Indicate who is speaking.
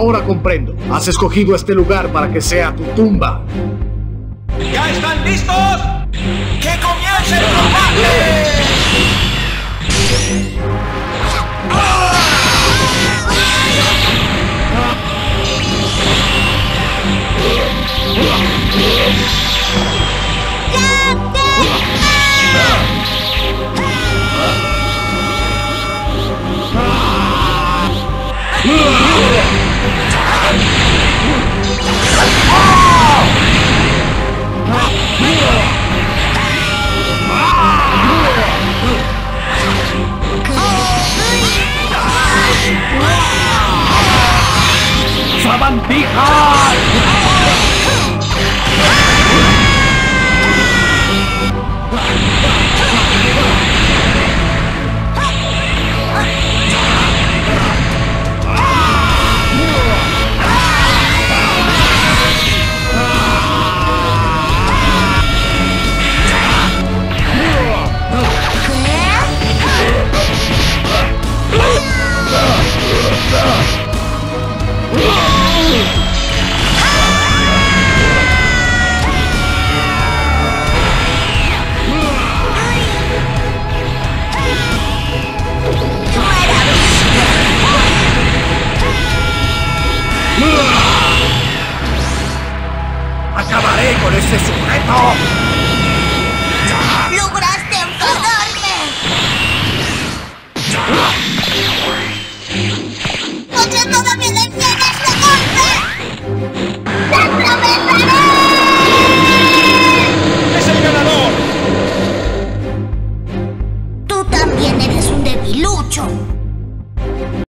Speaker 1: Ahora comprendo. Has escogido este lugar para que sea tu tumba.
Speaker 2: ¿Ya están listos? ¡Que comience el combate!
Speaker 1: ¡Sabandija!
Speaker 2: ¡Acabaré con ese sujeto!
Speaker 3: ¡Lograste enfadarme! ¡Contra toda mi energía en este golpe! ¡Te aprovecharé!
Speaker 2: ¡Es el ganador!
Speaker 3: Tú también eres un debilucho.